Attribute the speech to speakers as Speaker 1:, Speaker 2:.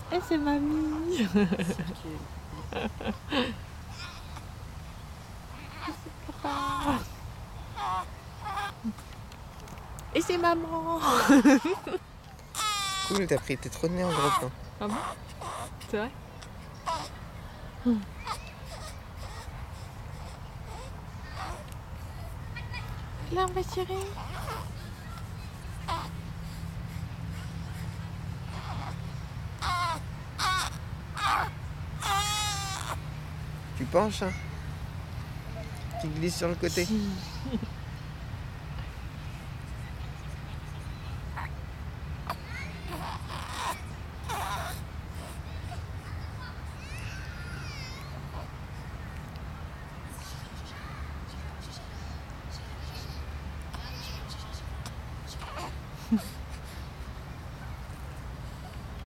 Speaker 1: Et c'est mamie. Papa. Et c'est maman.
Speaker 2: Cool, t'as pris tes trop de nez en gros plan.
Speaker 1: Ah bon? C'est vrai? Là, ma chérie.
Speaker 2: Tu penches, hein? Tu glisses sur le côté.